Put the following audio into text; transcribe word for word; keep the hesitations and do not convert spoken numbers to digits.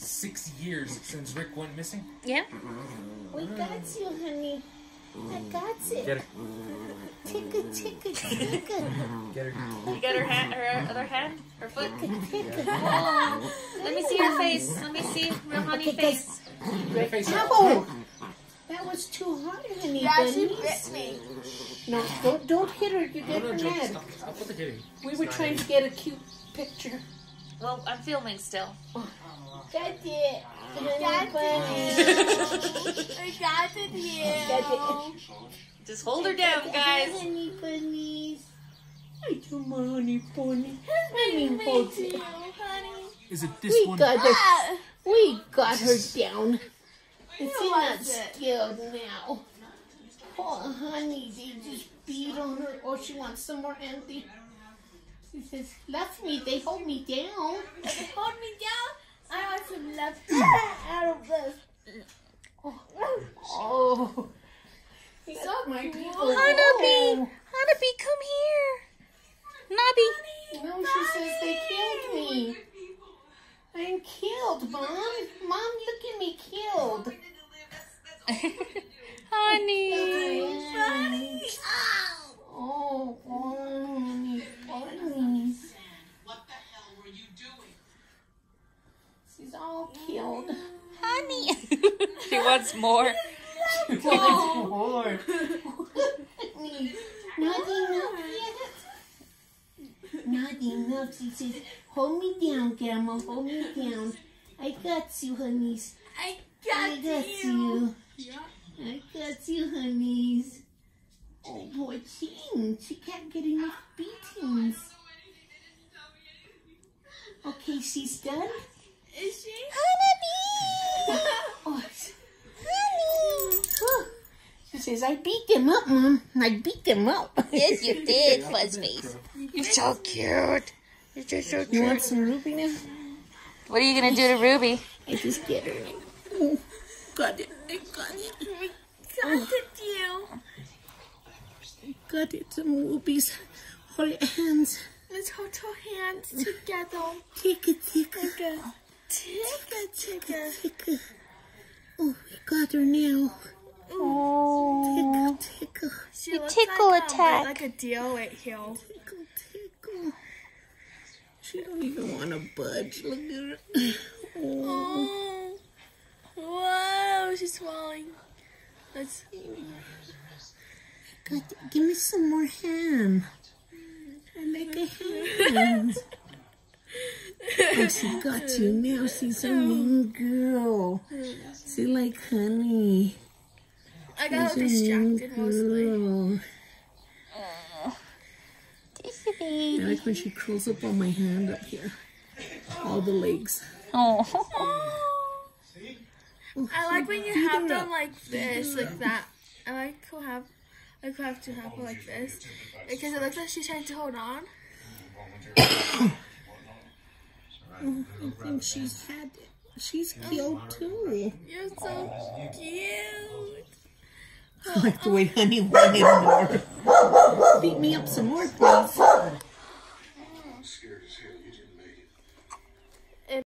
six years since Rick went missing. Yeah. We got you, honey. I got it. Get her. Ticka, ticka, ticka. Get her. You got her hand, her other hand, her foot. Ticka. Oh, let me see your face. Let me see real honey Okay, face. Your face. Ow! That was too hard, honey. Yeah, she bunnies. bit me. No, don't, don't hit her. You No, get no, her Joe, mad. stop, stop with the hitting. We It's were not trying to hitting. get a cute picture. Well, I'm filming still. Got it. Got it. I got it here. Got it. Just hold her down, guys. Honey bunnies. I do my honey bunny. Honey holds it. honey. Is it this We one? got her. Ah, We got her down. Is Who she not was it? scared now? Oh, honey, they just beat on her. Oh, she wants some more empty. She says, love me. They hold me down. if they hold me down, I want some love out of this. Oh, oh. So my people. Hanabi, Oh. Hanabi, come here. Nabi. No, she says they killed me. I'm killed, Mom. Mom, look at me killed. Honey. Bunny. Oh, honey, bunnies. What the hell were you doing? She's all killed. Honey. She wants more. Oh, Lord. Not enough yet. Not enough. She says, hold me down, Grandma. Hold me down. I got you, honeys. I I got, got you. you. Yeah. I got you, honeys. Oh, boy, Jean. She can't get enough beatings. Okay, she's done. Is she? Hanabi! Oh, honey! She says, I beat them up, Mom. I beat them up. Yes, you did, Fuzzface. You're so cute. You're just so You cute. want some Ruby now? What are you going to do to Ruby? I just get her. Oh, got it. I got it. I got it, you. Got it. Some rubies. Hold your hands. Let's hold our hands together. Ticka, ticka. Ticka, ticka, ticka. Ticka. Oh, we got her now. Oh. Tickle, tickle. She You looks tickle like, um, attack. like a deal right here. Tickle, tickle. She don't even want to budge. Look at her. Oh. Oh. Whoa, she's swallowing. Let's. God, give me some more ham. I like a ham. Oh, she got you now. She's a mean girl. She like honey. I got her She's a mean distracted mostly. girl. Tissy. I like when she curls up on my hand up here. All the legs. Oh. Oh, I like when you beat have her them up. like this, like that. I like to have, I like to have to have her like this, because it looks like she's trying to hold on. Oh, I think she's had it. She's killed too. You're so cute. I like the way honey wanted more. Beat me up some more, please.